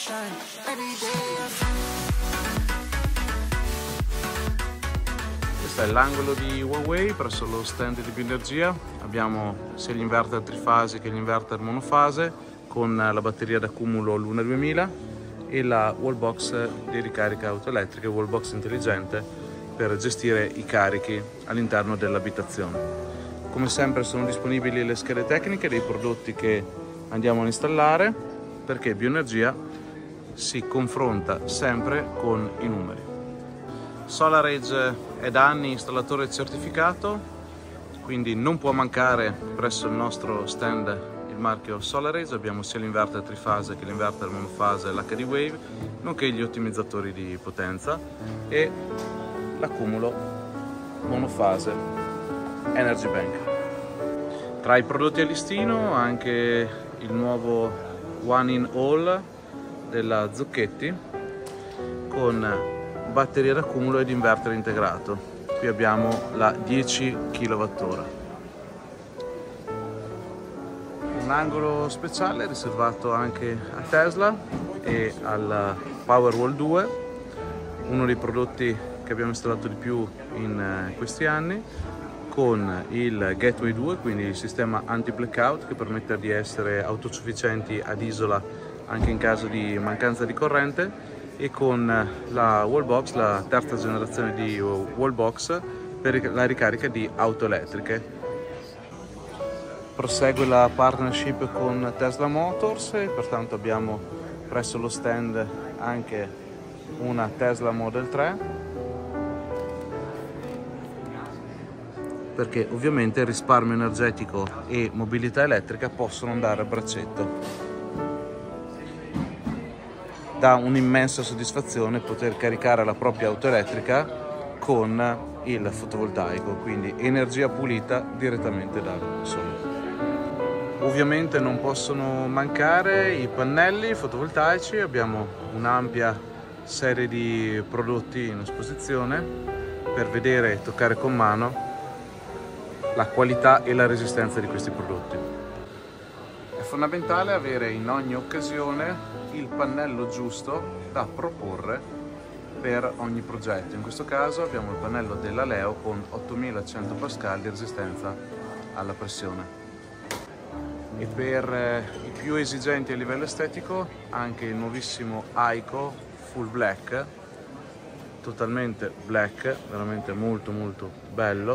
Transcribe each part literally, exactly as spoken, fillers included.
shine every day. Questo è l'angolo di Huawei presso lo stand di Bioenergia. Abbiamo sia gli inverter trifasi che gli inverter monofase con la batteria d'accumulo Luna duemila e la wallbox di ricarica auto elettrica, wallbox intelligente per gestire i carichi all'interno dell'abitazione. Come sempre sono disponibili le schede tecniche dei prodotti che andiamo a installare, perché Bioenergia si confronta sempre con i numeri. SolarEdge è da anni installatore certificato, quindi non può mancare presso il nostro stand il marchio SolarEdge. Abbiamo sia l'inverter trifase che l'inverter monofase e l'H D Wave, nonché gli ottimizzatori di potenza e l'accumulo monofase Energy Bank. Tra i prodotti a listino anche il nuovo One in All della Zucchetti con batteria d'accumulo ed inverter integrato. Qui abbiamo la dieci chilowattora. Un angolo speciale riservato anche a Tesla e al Powerwall due, uno dei prodotti che abbiamo installato di più in questi anni, con il Gateway due, quindi il sistema anti-blackout che permette di essere autosufficienti ad isola anche in caso di mancanza di corrente, e con la wallbox, la terza generazione di wallbox per la ricarica di auto elettriche. Prosegue la partnership con Tesla Motors e pertanto abbiamo presso lo stand anche una Tesla Model tre, perché ovviamente risparmio energetico e mobilità elettrica possono andare a braccetto. Dà un'immensa soddisfazione poter caricare la propria auto elettrica con il fotovoltaico, quindi energia pulita direttamente dal sole. Ovviamente non possono mancare i pannelli fotovoltaici. Abbiamo un'ampia serie di prodotti in esposizione per vedere e toccare con mano la qualità e la resistenza di questi prodotti. È fondamentale avere in ogni occasione il pannello giusto da proporre per ogni progetto. In questo caso abbiamo il pannello della Leo con ottomilacento pascal di resistenza alla pressione. E per i più esigenti a livello estetico anche il nuovissimo Aiko Full Black, totalmente black, veramente molto molto bello,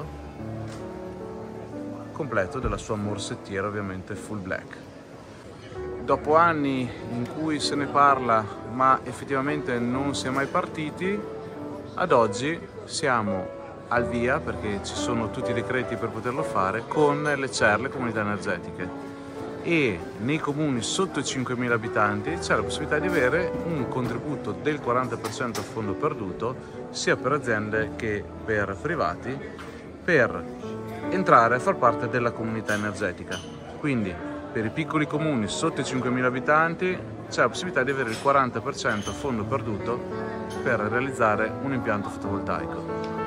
completo della sua morsettiera ovviamente full black. Dopo anni in cui se ne parla ma effettivamente non si è mai partiti, ad oggi siamo al via, perché ci sono tutti i decreti per poterlo fare, con le C E R, le comunità energetiche, e nei comuni sotto i cinquemila abitanti c'è la possibilità di avere un contributo del quaranta per cento a fondo perduto sia per aziende che per privati per entrare a far parte della comunità energetica. Quindi per i piccoli comuni sotto i cinquemila abitanti c'è la possibilità di avere il quaranta per cento a fondo perduto per realizzare un impianto fotovoltaico.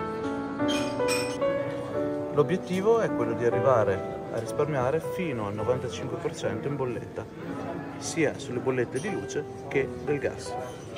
L'obiettivo è quello di arrivare a risparmiare fino al novantacinque per cento in bolletta, sia sulle bollette di luce che del gas.